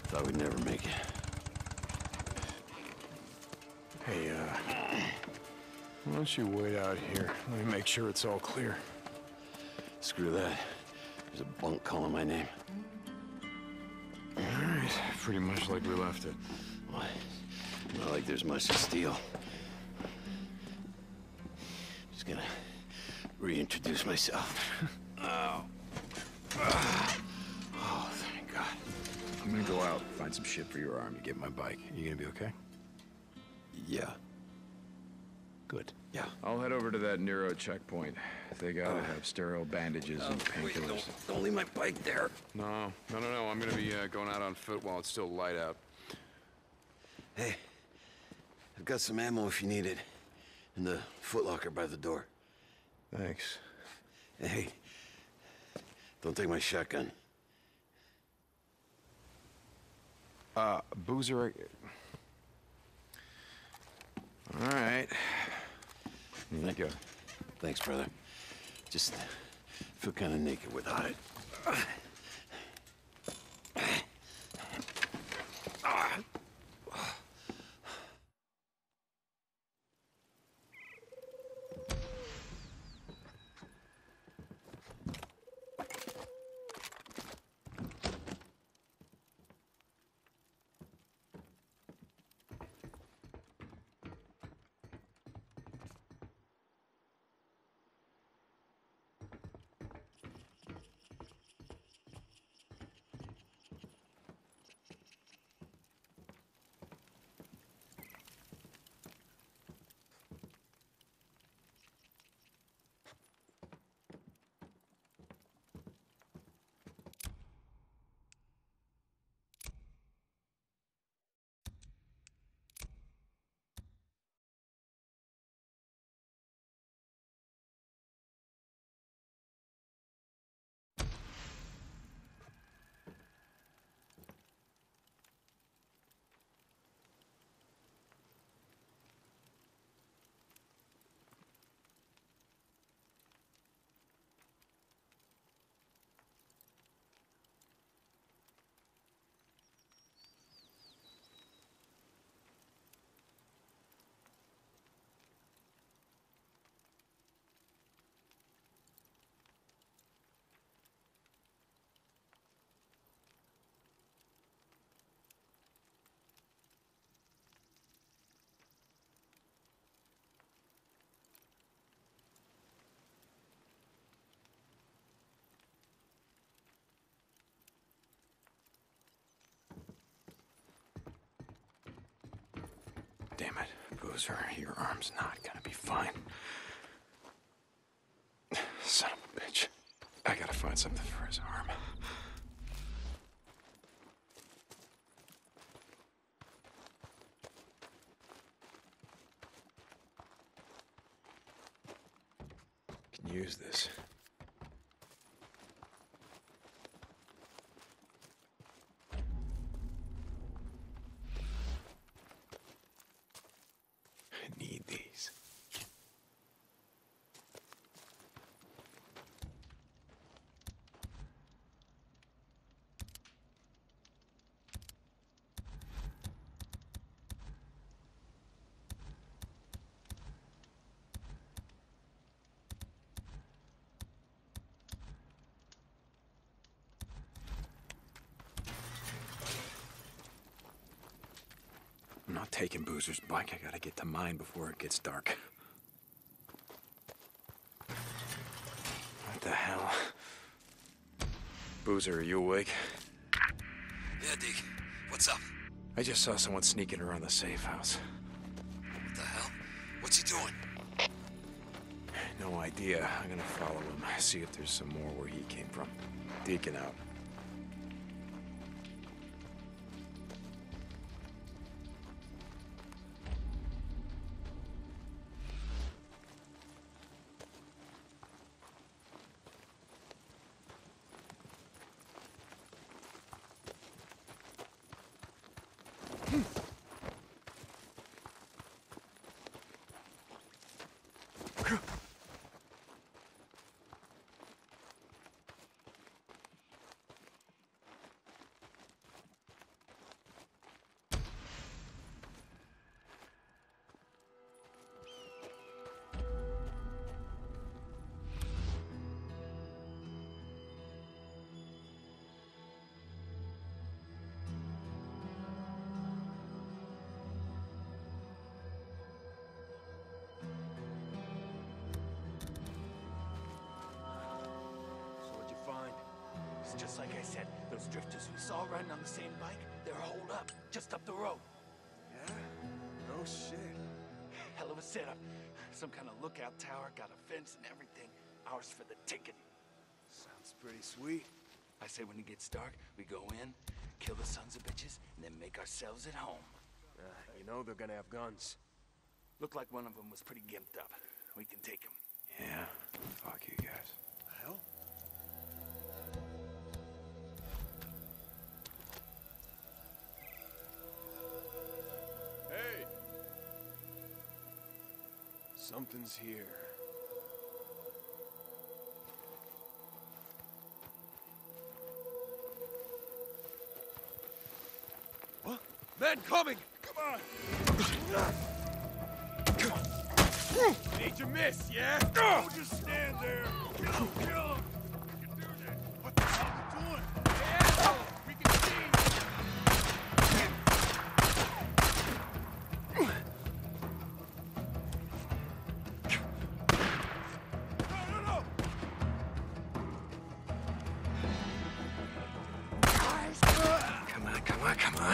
Thought we'd never make it. Hey, why don't you wait out here? Let me make sure it's all clear. Screw that. There's a bunk calling my name. All right, pretty much like we left it. What? Not like there's much to steal. Just gonna reintroduce myself. Oh. Oh, thank God. I'm gonna go out, find some shit for your arm. You get my bike. You gonna be okay? Yeah. Good. Yeah. I'll head over to that Nero checkpoint. They gotta have sterile bandages and Wait, painkillers. don't leave my bike there. No. I'm gonna be going out on foot while it's still light out. Hey, I've got some ammo if you need it. In the footlocker by the door. Thanks. Hey, don't take my shotgun. Boozer... All right. Here you go. Thanks, brother. Just feel kind of naked without it. Damn it, Boozer, your arm's not gonna be fine. Son of a bitch. I gotta find something for his arm. Can use this. I need these. I'm not taking Boozer's bike. I gotta get to mine before it gets dark. What the hell? Boozer, are you awake? Yeah, Deke. What's up? I just saw someone sneaking around the safe house. What the hell? What's he doing? No idea. I'm gonna follow him, see if there's some more where he came from. Deacon out. Just like I said, those drifters we saw riding on the same bike, they're holed up just up the road. Yeah? No shit. Hell of a setup. Some kind of lookout tower, got a fence and everything. Ours for the taking. Sounds pretty sweet. I say when it gets dark, we go in, kill the sons of bitches, and then make ourselves at home. You know they're gonna have guns. Looked like one of them was pretty gimped up. We can take him. Yeah. Fuck you guys. Hell? Hey! Something's here. What? Men coming! Come on! Need to miss, yeah? Don't just stand there! Kill him! Kill him! You can do that! What the hell are you doing? Yeah! We can see! No! Come on.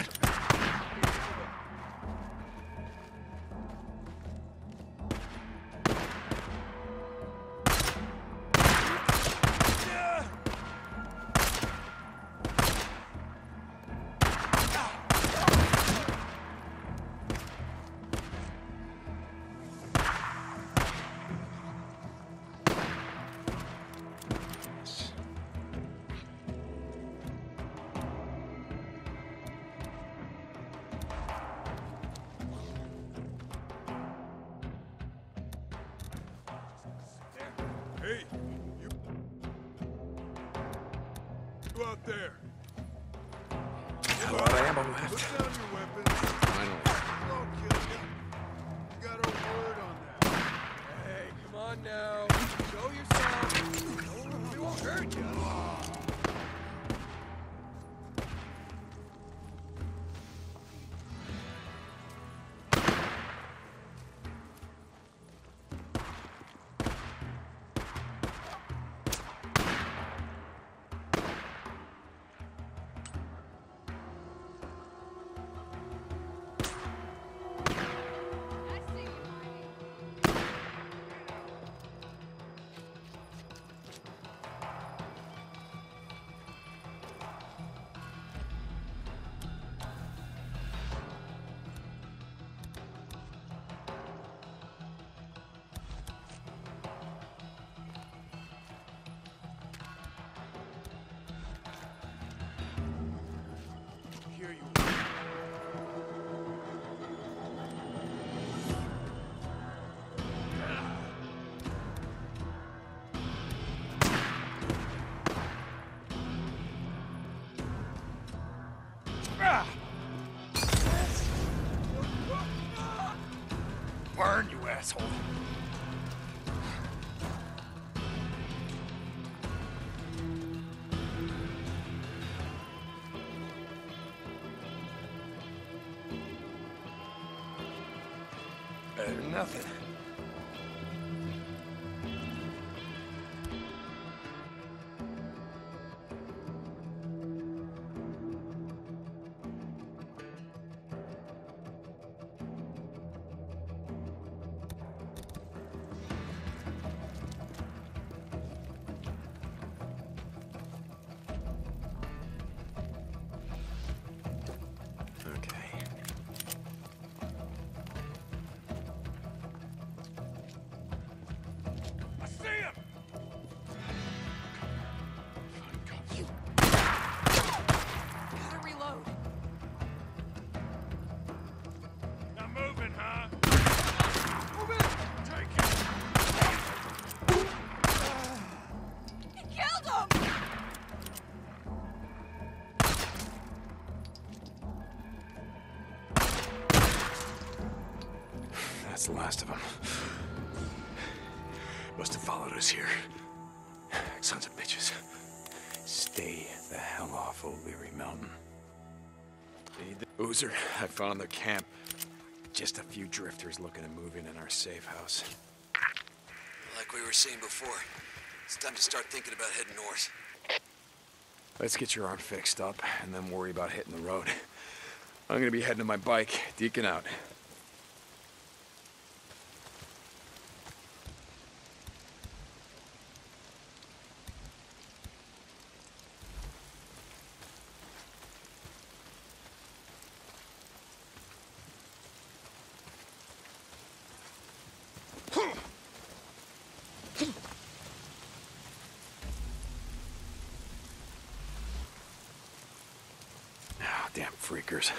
Hey, you out there. A lot of ammo left. Put down your weapons. Finally. I'll kill you. You got our word on that. Hey, come on now. Show yourself. We won't hurt you. Here you Burn, you asshole. Better than nothing. Okay. I see him! Gotta reload. Not moving, huh? Move it! Take it! He killed him! That's the last of them. Must have followed us here. Sons of bitches. Stay the hell off O'Leary Mountain. Boozer, I found their camp. Just a few drifters looking to move in our safe house. Like we were saying before, it's time to start thinking about heading north. Let's get your arm fixed up, and then worry about hitting the road. I'm gonna be heading to my bike. Deacon out. Ah, damn freakers.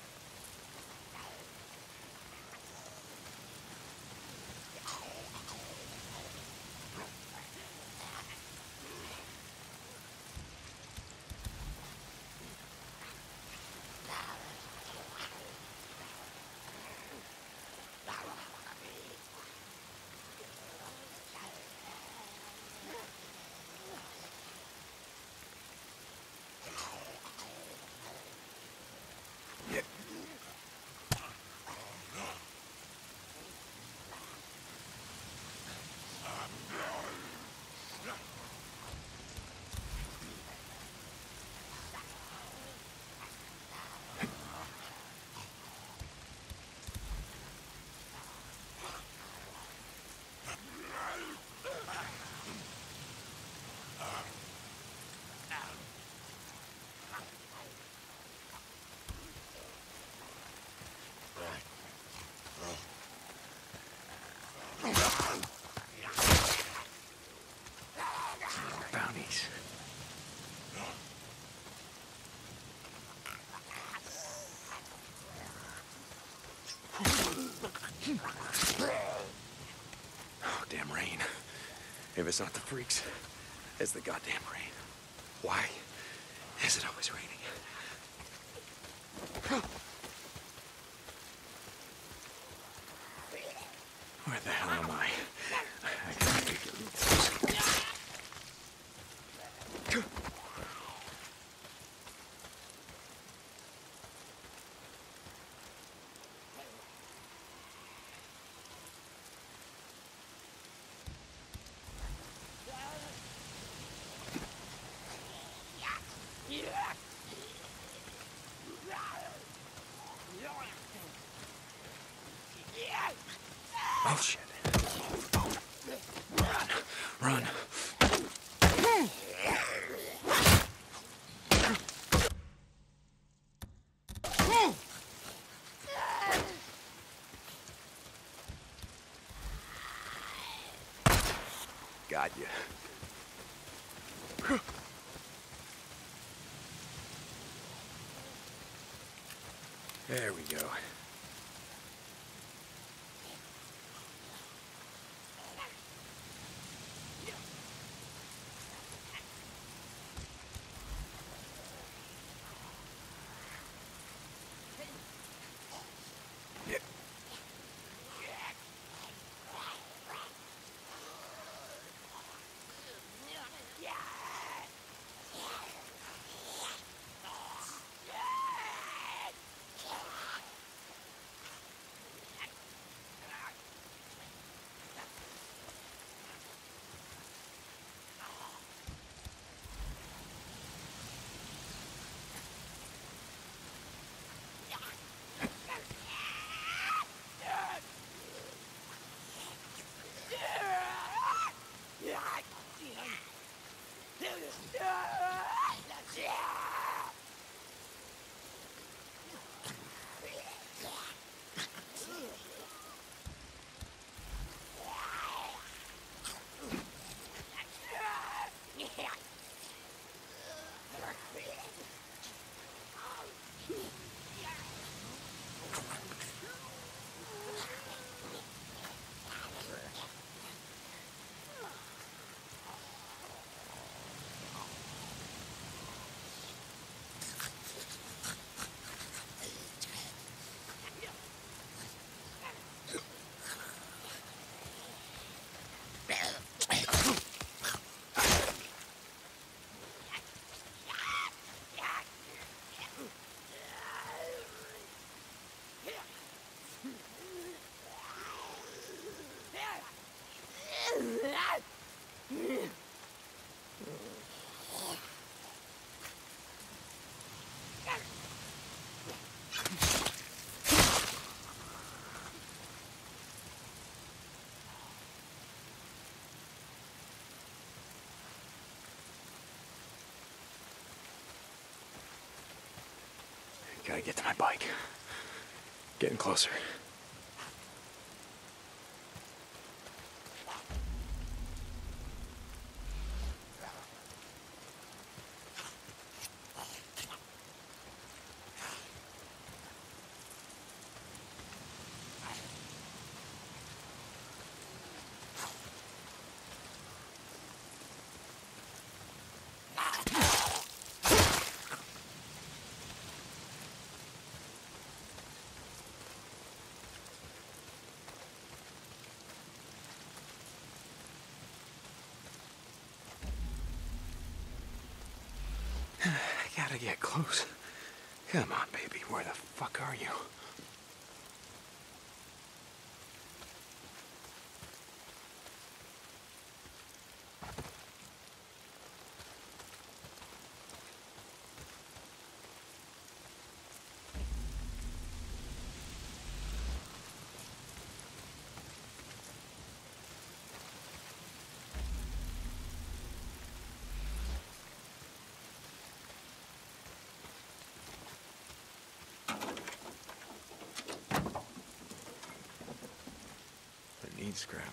Bounties. Oh, damn rain. If it's not the freaks, it's the goddamn rain. Why is it always raining? Where the hell am I? I gotta figure this. Oh, shit. Run. Run. Got you. There we go. Gotta get to my bike. Getting closer. I gotta get close. Come on, baby. Where the fuck are you? I need scrap.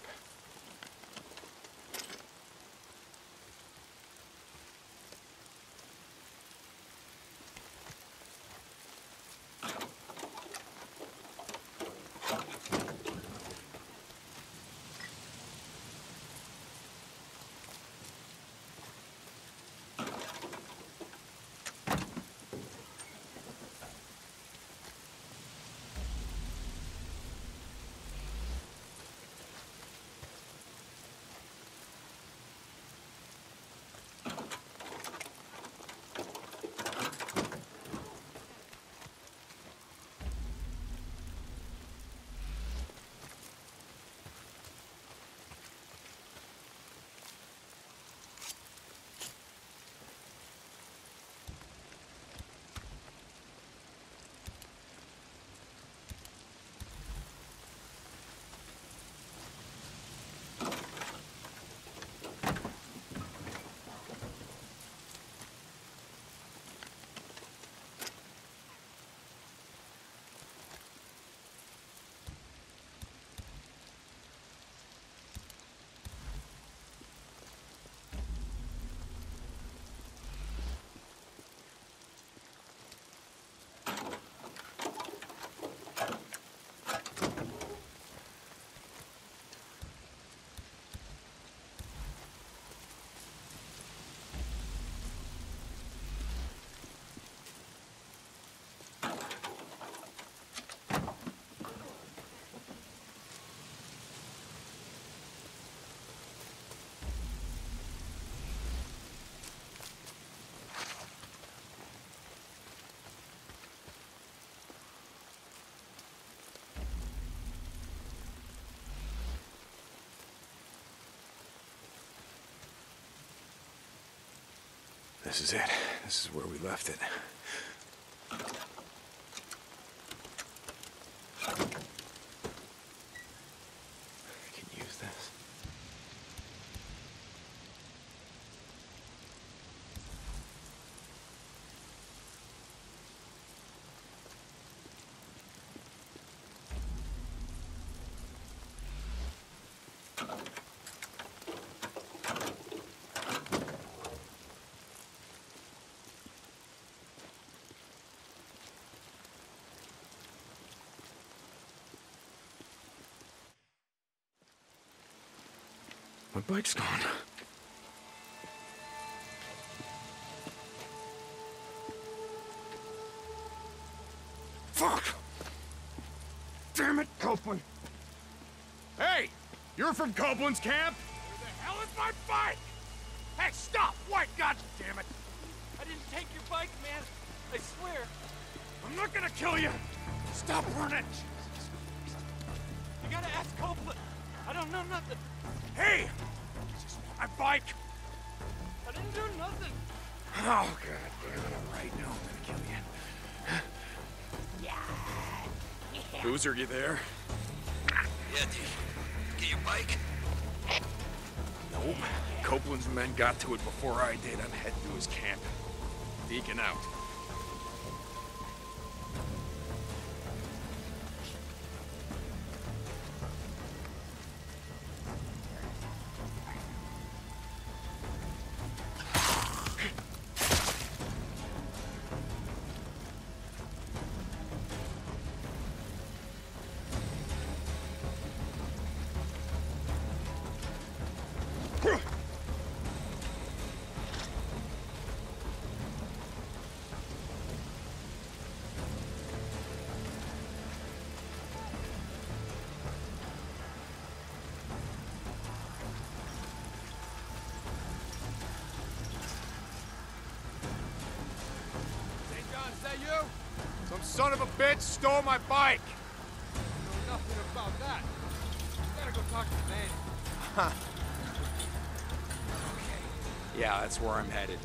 This is it. This is where we left it. I can use this. My bike's gone. Fuck! Damn it, Copeland! Hey! You're from Copeland's camp? Where the hell is my bike? Hey, stop! White, God damn it! I didn't take your bike, man. I swear. I'm not gonna kill you! Stop running! You gotta ask Copeland. I don't know nothing. Hey! Just my bike! I didn't do nothing. Oh, God damn it. All right, now I'm gonna kill you. Boozer, you there? Yeah, dude. Get your bike? Nope. Copeland's men got to it before I did. I'm heading to his camp. Deacon out. son of a bitch stole my bike! know nothing about that. Gotta go talk to Manny. Huh. Okay. Yeah, that's where I'm headed.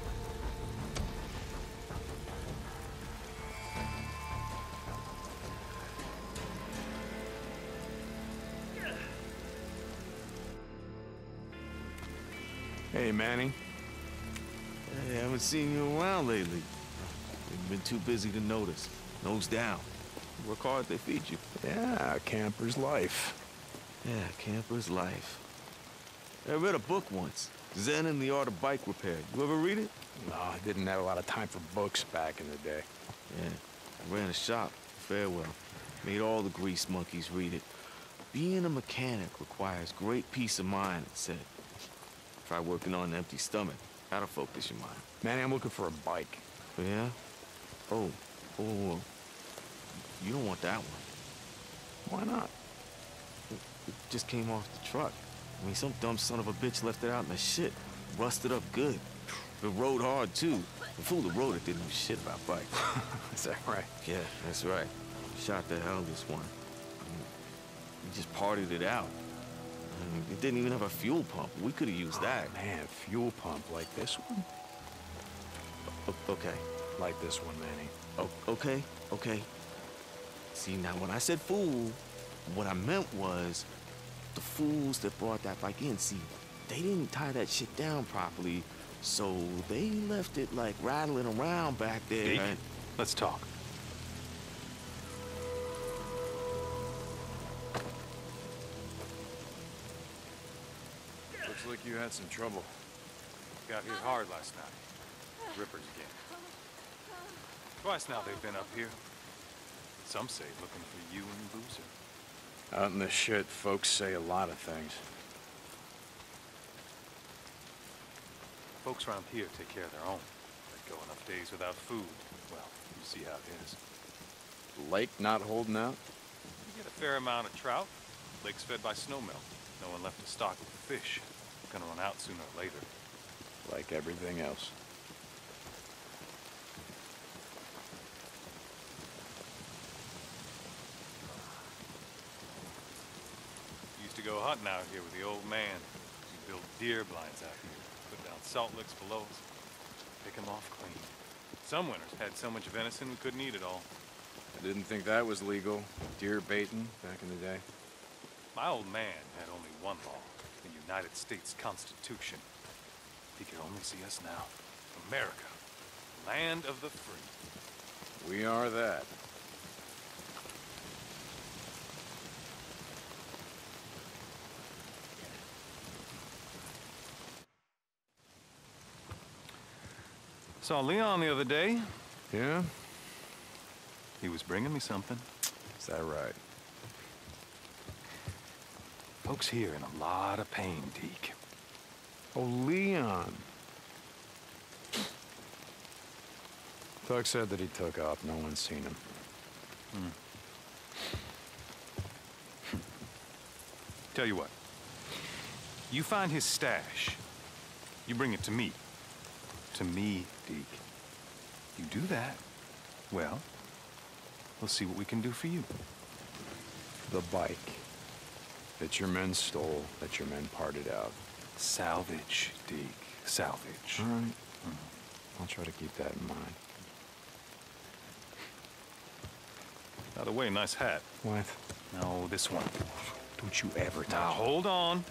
Hey, Manny. Hey, I haven't seen you around lately. You've been too busy to notice. Nose down. Work hard, they feed you. Yeah, camper's life. Yeah, camper's life. I read a book once, Zen and the Art of Bike Repair. You ever read it? No, I didn't have a lot of time for books back in the day. Yeah, I ran a shop, Farewell. Made all the grease monkeys read it. Being a mechanic requires great peace of mind, it said. Try working on an empty stomach. That'll focus your mind. Manny, I'm looking for a bike. Yeah? Oh, you don't want that one. Why not? It just came off the truck. I mean, some dumb son of a bitch left it out in the shit. Rusted up good. It rode hard, too. The fool that rode it didn't know shit about bikes. Is that right? Yeah, that's right. Shot the hell this one. He just partied it out. I mean, it didn't even have a fuel pump. We could have used that. Man, fuel pump like this one? Okay. Like this one, Manny. Okay. See, now when I said fool, what I meant was the fools that brought that bike in. See, they didn't tie that shit down properly, so they left it like rattling around back there. Deke, let's talk. Looks like you had some trouble. Got hit hard last night. Rippers again. Twice now they've been up here. Some say looking for you and Boozer. Out in the shit, folks say a lot of things. Folks around here take care of their own. Let go enough days without food. Well, you see how it is. Lake not holding out? You get a fair amount of trout. Lake's fed by snowmelt. No one left to stock with fish. Gonna run out sooner or later. Like everything else. Used to go hunting out here with the old man. He'd build deer blinds out here. Put down salt licks below us. Pick 'em off clean. Some winters had so much venison we couldn't eat it all. I didn't think that was legal. Deer baiting back in the day. My old man had only one law. The United States Constitution. He could only see us now. America. Land of the free. We are that. Saw Leon the other day. Yeah? He was bringing me something. Is that right? Folks here in a lot of pain, Deke. Oh, Leon. Doug said that he took off. No one's seen him. Tell you what. You find his stash. You bring it to me. To me, Deke. You do that, well, we'll see what we can do for you. The bike that your men stole, that your men parted out. Salvage, Deke. Salvage. All right. I'll try to keep that in mind. By the way, nice hat. What? No, this one. Don't you ever Now, touch it. hold on.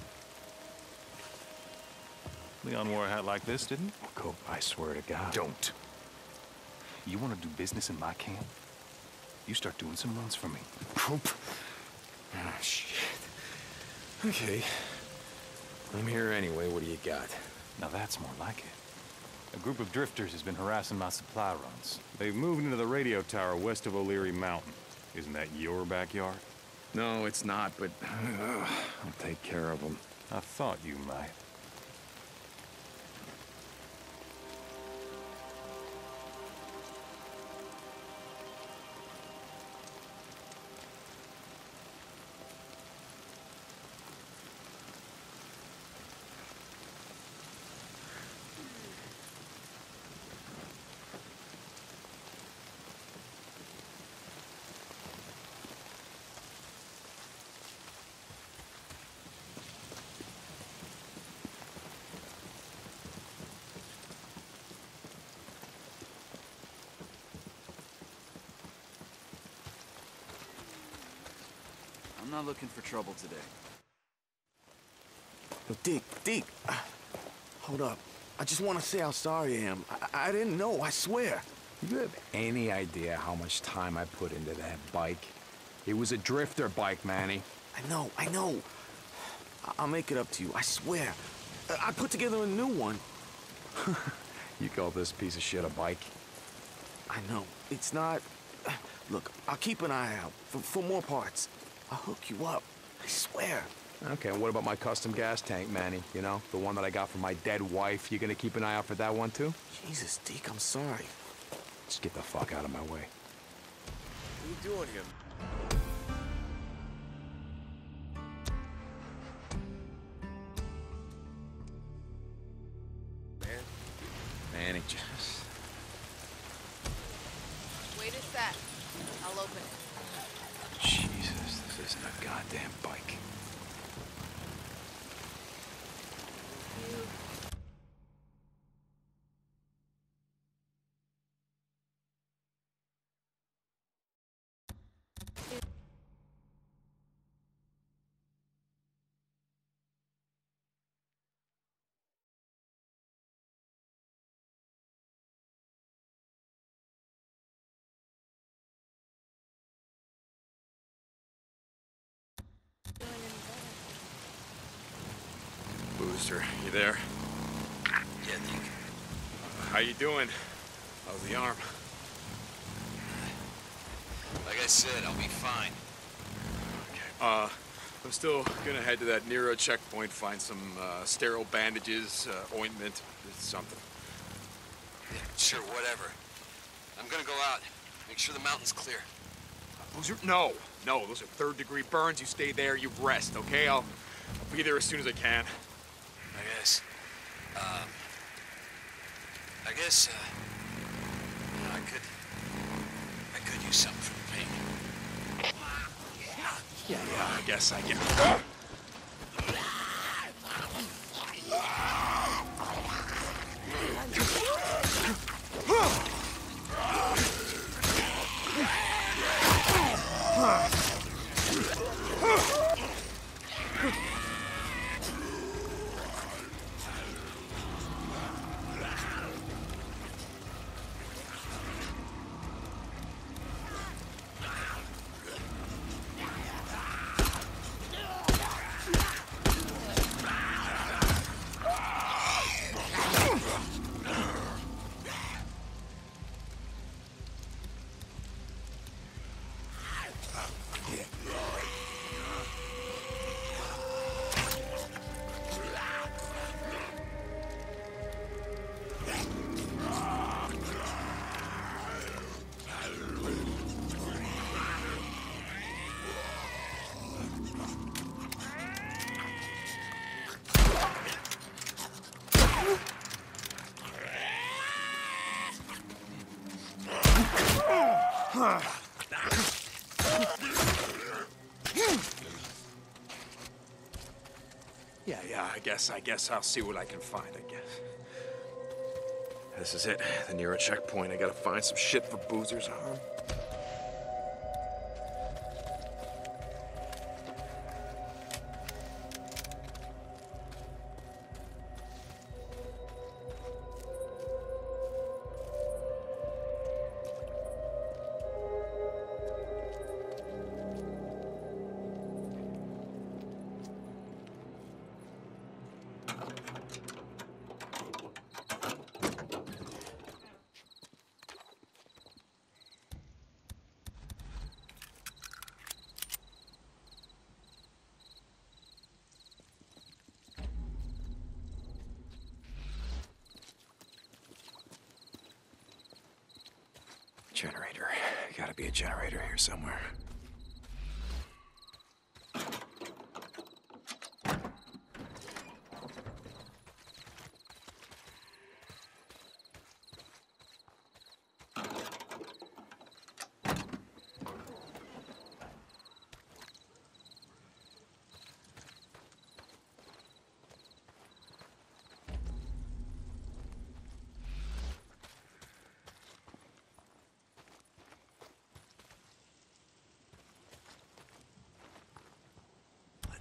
Leon wore a hat like this, didn't he? Go, I swear to God. Don't. You want to do business in my camp? You start doing some runs for me. Oh, shit. Okay. I'm here anyway. What do you got? Now that's more like it. A group of drifters has been harassing my supply runs. They've moved into the radio tower west of O'Leary Mountain. Isn't that your backyard? No, it's not, but I'll take care of them. I thought you might. not looking for trouble today. Yo, Deke, hold up. I just want to say how sorry I am. I didn't know, I swear. You have any idea how much time I put into that bike? It was a drifter bike, Manny. I know. I'll make it up to you, I swear. I put together a new one. You call this piece of shit a bike? I know. It's not... Look, I'll keep an eye out for more parts. I'll hook you up. I swear. Okay, and what about my custom gas tank, Manny? You know, the one that I got from my dead wife. You gonna keep an eye out for that one, too? Jesus, Deke, I'm sorry. Just get the fuck out of my way. What are you doing here? Manny, just... Wait a sec. I'll open it. Jesus, this isn't a goddamn bike. Booster, you there? Yeah, Deke. How you doing? How's the arm? Like I said, I'll be fine. Okay. I'm still gonna head to that Nero checkpoint, find some sterile bandages, ointment, something. Yeah, sure, whatever. I'm gonna go out. Make sure the mountain's clear. Boozer, no, those are third-degree burns. You stay there, you rest, okay? I'll be there as soon as I can. I guess. You know, I could use something for the pain. Yeah, I guess I can. Yeah, I guess I'll see what I can find, I guess. This is it, the Nero checkpoint. I gotta find some shit for Boozer's arm. Generator. Gotta be a generator here somewhere.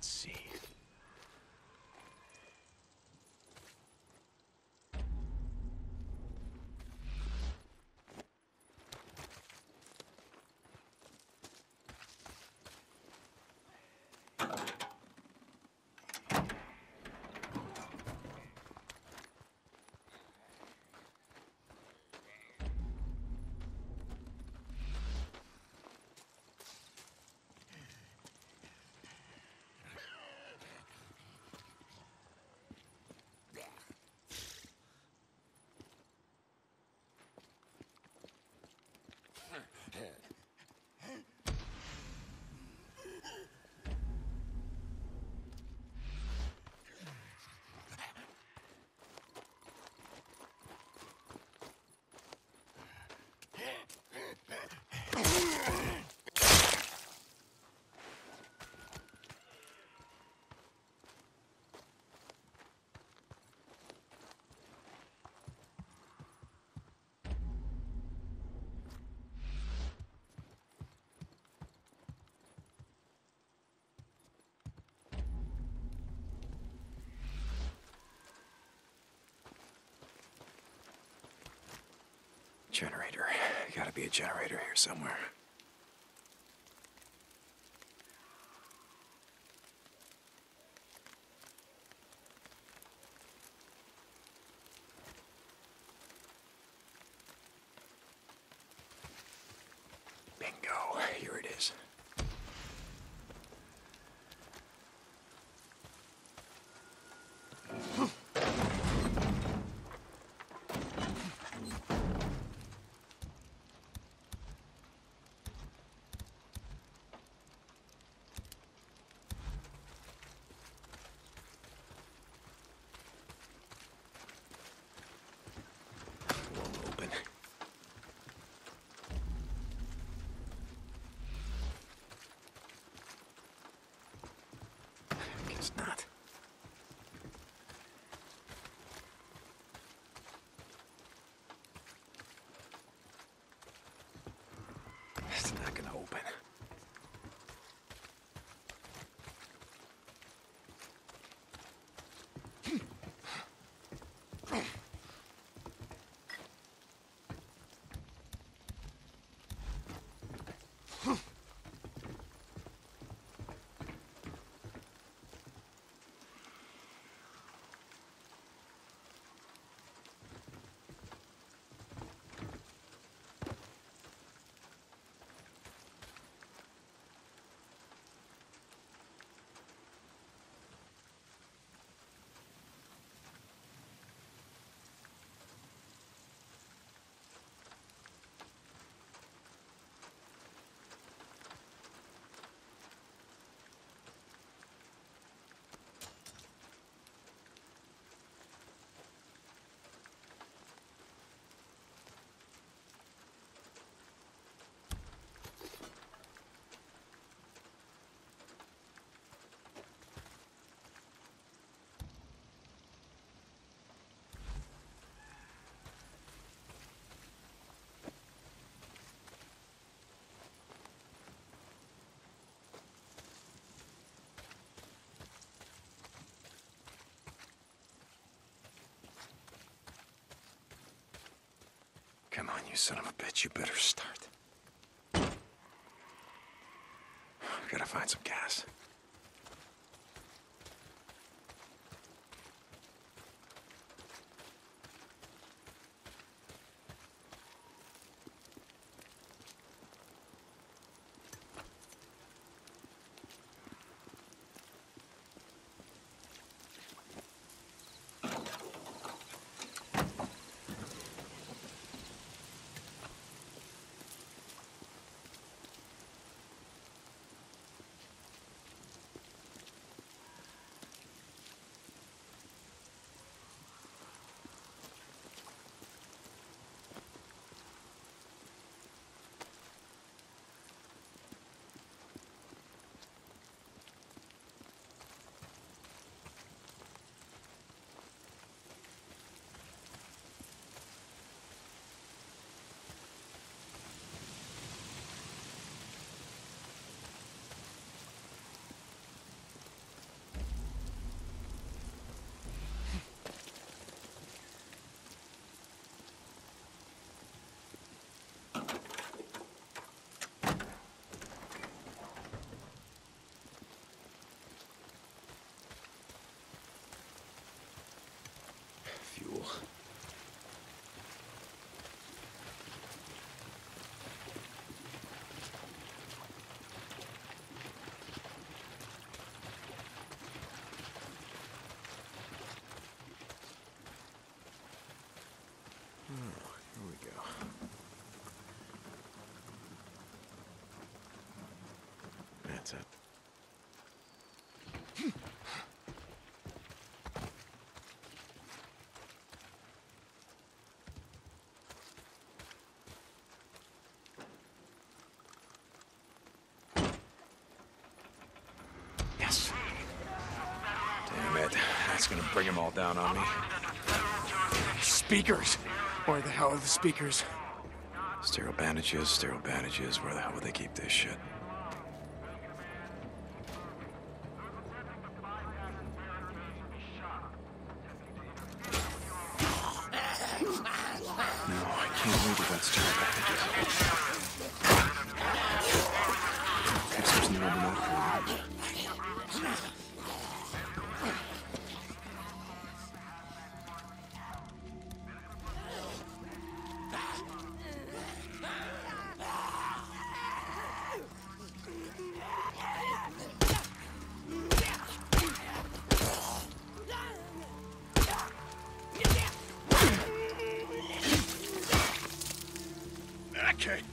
Let's see. Generator. Gotta be a generator here somewhere. Bingo. Here it is. Guess not. It's not gonna open. Come on, you son of a bitch, you better start. Gotta find some gas. That's it. Yes. Damn it. That's gonna bring them all down on me. Speakers! Where the hell are the speakers? Sterile bandages. Where the hell would they keep this shit? No, I can't believe we got sterile bandages. Guess there's no one out for it. Okay.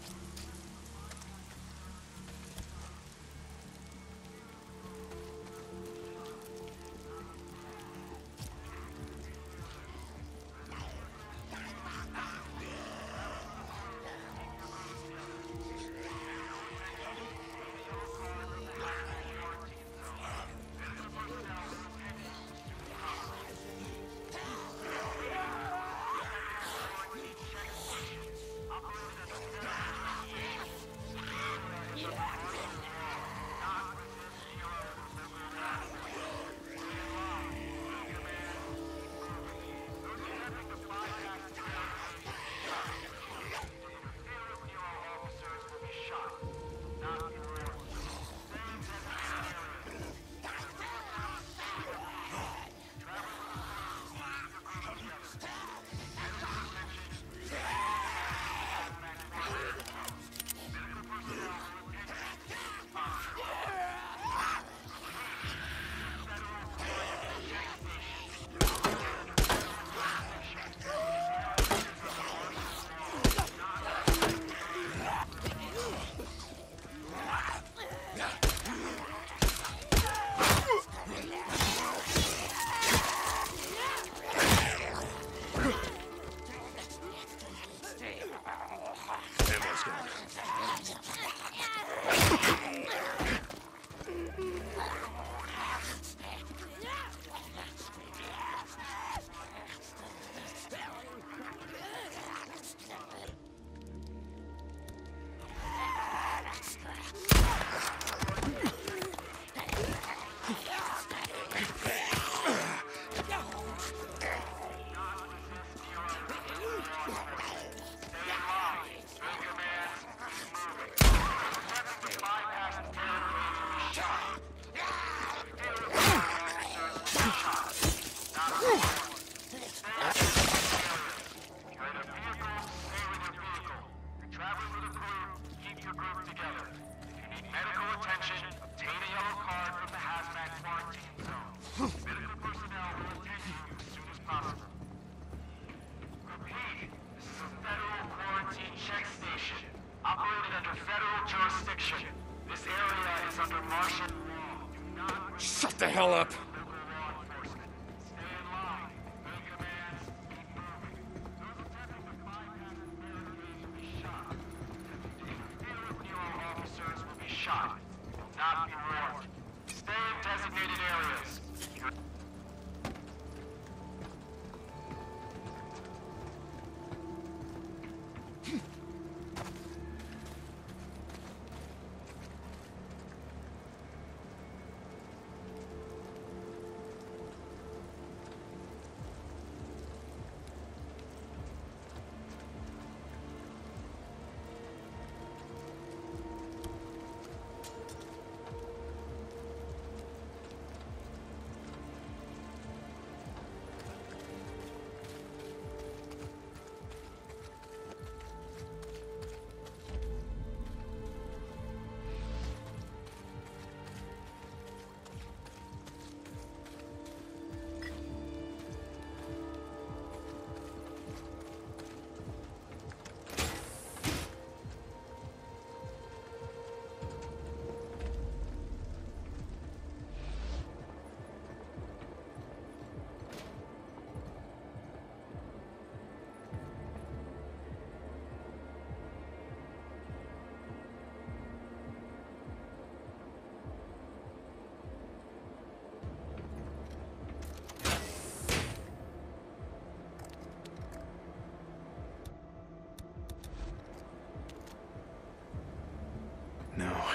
Shut the hell up!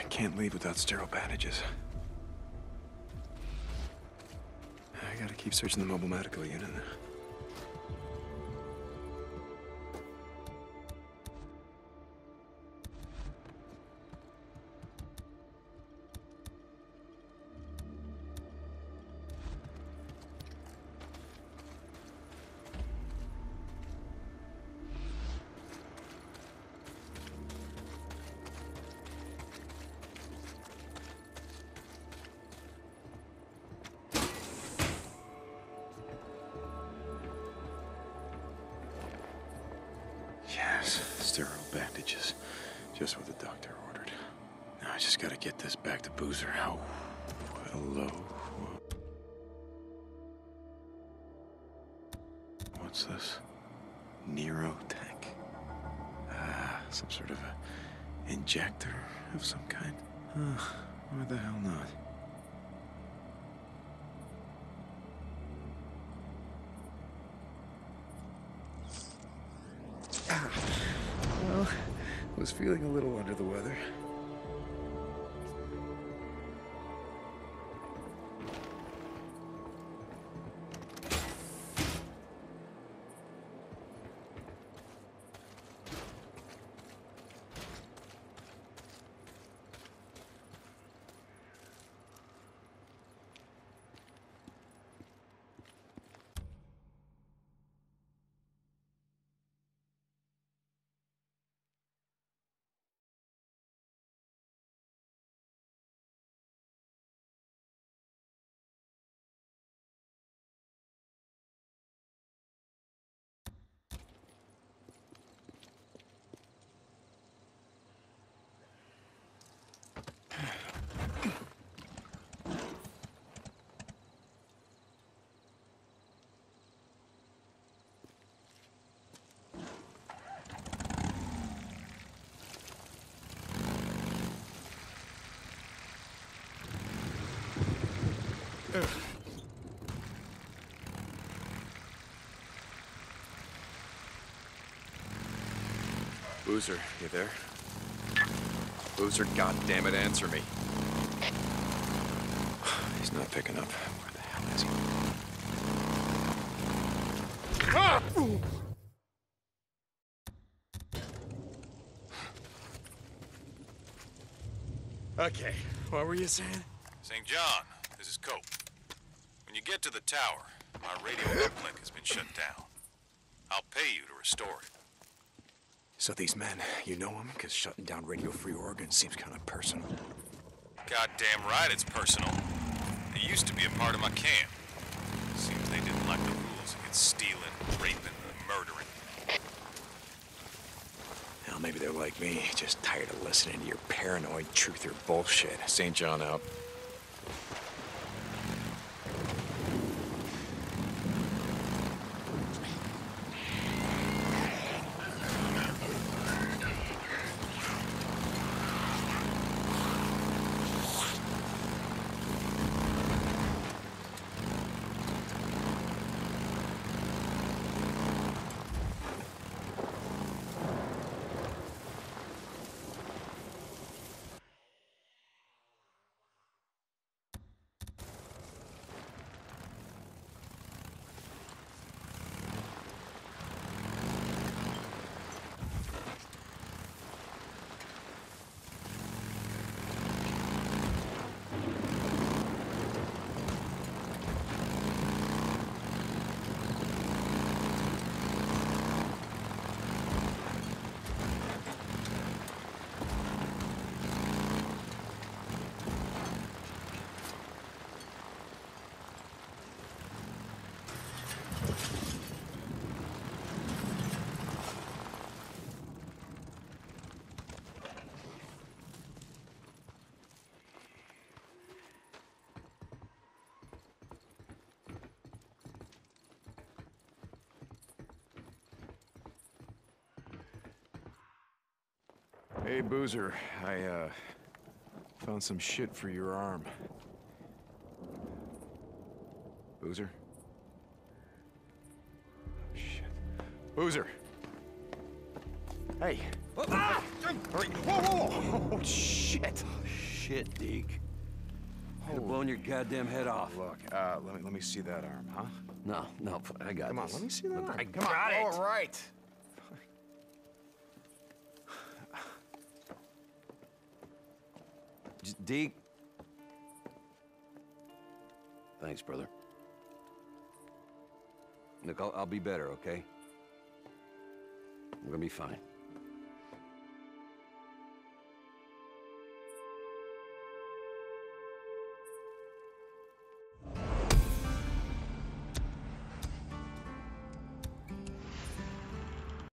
I can't leave without sterile bandages. I gotta keep searching the mobile medical unit. Yes, sterile bandages. Just what the doctor ordered. Now I just gotta get this back to Boozer. Oh, hello. What's this? Nero tank. Some sort of a injector of some kind. Why the hell not? Well, was feeling a little under the weather. Boozer, you there? Boozer, goddammit, answer me. He's not picking up. Where the hell is he? Ah! Okay, what were you saying? St. John, this is Cope. When you get to the tower, my radio uplink has been shut down. I'll pay you to restore it. So these men, you know them? Because shutting down Radio Free Oregon seems kind of personal. Goddamn right it's personal. They used to be a part of my camp. Seems they didn't like the rules against stealing, raping, and murdering. Hell, maybe they're like me, just tired of listening to your paranoid truther bullshit. St. John out. Hey, Boozer, I, found some shit for your arm. Boozer? Shit. Boozer! Hey! Whoa, whoa, whoa! Oh, shit! shit, Deke. Could have blown your goddamn head off. Look, let me see that arm, huh? No, I got Come on, this. let me see that arm. I Come got on. it. All right. Deke. Thanks, brother. Look, I'll be better, okay? I'm gonna be fine.